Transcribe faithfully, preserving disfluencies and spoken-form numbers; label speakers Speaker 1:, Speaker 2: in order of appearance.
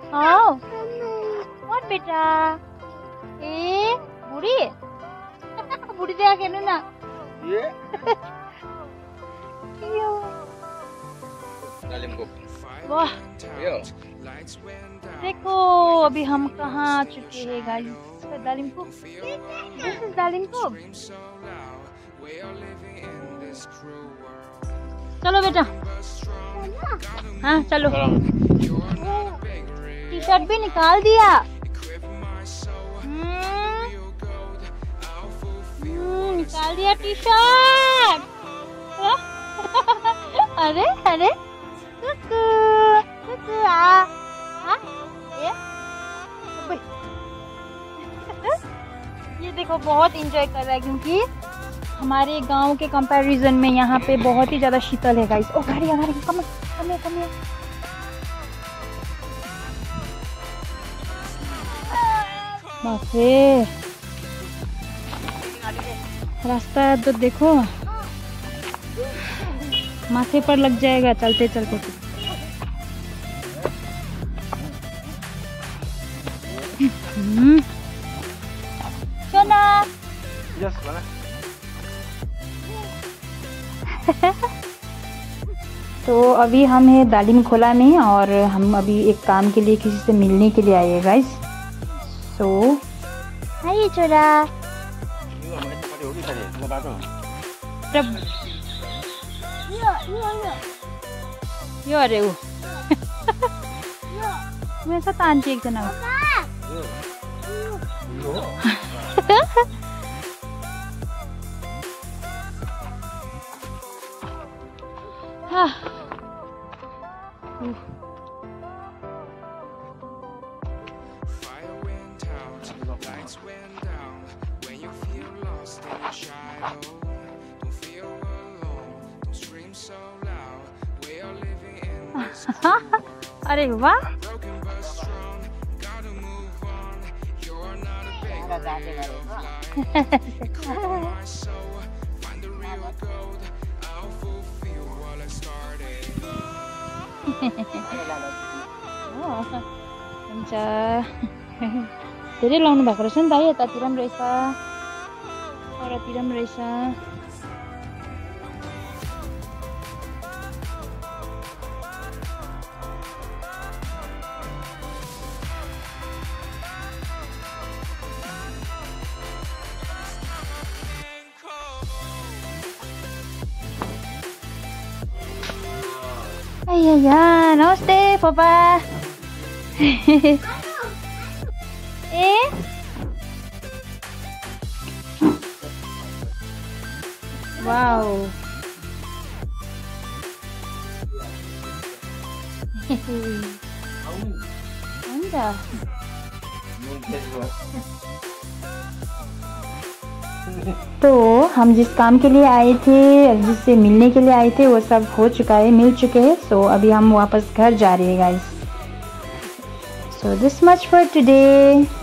Speaker 1: आओ कौन बेटा ए बुढ़ी बुढ़ी देखा खेलू ना
Speaker 2: ये
Speaker 1: वाह देखो अभी हम कहाँ आ चुके हैं guys. Dalimpur, this is Dalimpur. चलो बेटा, हाँ चलो। टी शर्ट भी निकाल दिया। हम्म, निकाल दिया टी शर्ट। अरे अरे कुकू कुकू आ आ ये ये देखो बहुत इंजॉय कर रहा है क्योंकि हमारे गांव के कंपैरिजन में यहाँ पे बहुत ही ज्यादा शीतल है गाइस। ओ गाड़ी गाड़ी कम कम कम बाप रे, रास्ता तो देखो माथे पर लग जाएगा चलते चलते। हम्म सोना तो अभी हम हैं दालिम खोला में और हम अभी एक काम के लिए किसी से मिलने के लिए आए हैं गाइस। सो हाय छोरा तब यो अरे वो मैं साथ आंटी एक जना हाँ अरे वाह हुन्छ धेरै लाउनु भएको रहेछ नि त है, यतातिर पनि रहेछ अरूतिर पनि रहेछ। अय्या नमस्ते पापा। ए वाओ हुन्छ तो हम जिस काम के लिए आए थे, जिससे मिलने के लिए आए थे, वो सब हो चुका है, मिल चुके हैं। सो अभी हम वापस घर जा रहे हैं guys. So this much for today.